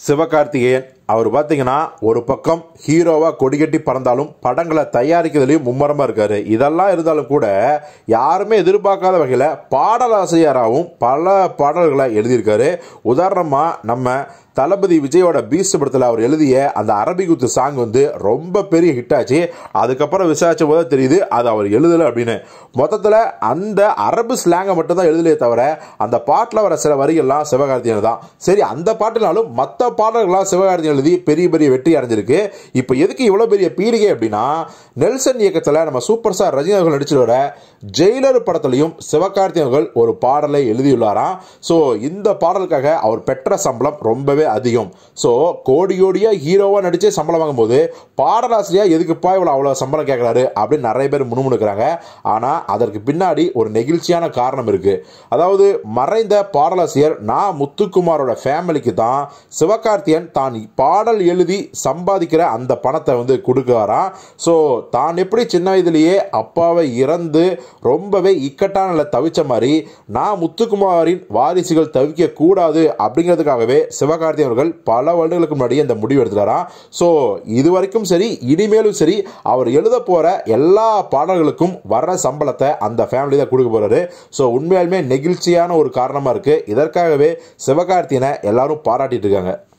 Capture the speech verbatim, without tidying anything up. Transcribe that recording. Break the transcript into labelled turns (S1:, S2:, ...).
S1: சிவகார்த்திகேயன் அவர் பார்த்தீங்கன்னா ஒரு பக்கம் ஹீரோவாக கொடிகட்டி பறந்தாலும் படங்களை தயாரிக்கிறதுலையும் மும்மரமாக இருக்காரு. இதெல்லாம் இருந்தாலும் கூட யாருமே எதிர்பார்க்காத வகையில் பாடலாசிரியராகவும் பல பாடல்களை எழுதியிருக்காரு. உதாரணமாக நம்ம தளபதி விஜயோட பீஸ்ட் படத்தில் அவர் எழுதிய அந்த அரபிகுத்து சாங் வந்து ரொம்ப பெரிய ஹிட் ஆச்சு. அதுக்கப்புறம் விசாரிச்ச போது தெரியுது அது அவர் எழுதலை அப்படின்னு. மொத்தத்தில் அந்த அரபு ஸ்லாங்கை மட்டும்தான் எழுதலையே தவிர அந்த பாட்டில் வர சில வரிகள்லாம் சிவகார்த்திகேயன் தான். சரி, அந்த பாட்டினாலும் மற்ற பாடல்கள்லாம் சிவகார்த்திகேயன் எழுதி பெரிய பெரிய வெற்றி அடைஞ்சிருக்கு. இப்போ எதுக்கு இவ்வளோ பெரிய பீடிகை அப்படின்னா, நெல்சன் இயக்கத்தில் நம்ம சூப்பர் ஸ்டார் ரஜினிகாந்த் நடிச்சு வர ஜெயிலர் படத்திலையும் சிவகார்த்திகேயன் ஒரு பாடலை எழுதியுள்ளாராம். ஸோ இந்த பாடலுக்காக அவர் பெற்ற சம்பளம் ரொம்பவே அதிகம். ஸோ கோடி கோடியா ஹீரோவா நடிச்சே சம்பளம் வாங்கும் போது பாடலாசிரியா எதுக்குப்பா இவ்வளவு அவ்வளவு சம்பளம் கேட்கிறாரு அப்படின்னு நிறைய பேர் முணுமுணுக்கிறாங்க. ஆனா அதற்கு பின்னாடி ஒரு நெகிழ்ச்சியான காரணம் இருக்கு. அதாவது மறைந்த பாடலாசிரியர் நா முத்துக்குமாரோட ஃபேமிலிக்கு தான் சிவகார்த்திகேயன் தான் பாடல் எழுதி சம்பாதிக்கிற அந்த பணத்தை வந்து கொடுக்குறாராம். ஸோ தான் எப்படி சின்ன வயதிலேயே அப்பாவை இறந்து ரொம்பவே இக்கட்டான நிலை தவிச்ச மாதிரி நான் முத்துக்குமாரின் வாரிசுகள் தவிக்க கூடாது அப்படிங்கிறதுக்காகவே சிவகார்த்திகேயன் அவர்கள் பல வருடங்களுக்கு முன்னாடி அந்த முடிவு எடுத்துட்டாராம். ஸோ இதுவரைக்கும் சரி, இனிமேலும் சரி, அவர் எழுத போற எல்லா பாடல்களுக்கும் வர்ற சம்பளத்தை அந்த ஃபேமிலி தான் கொடுக்க போறாரு. ஸோ உண்மையாலுமே நெகிழ்ச்சியான ஒரு காரணமா இருக்கு. இதற்காகவே சிவகார்த்திகேயனை எல்லாரும் பாராட்டிட்டு இருக்காங்க.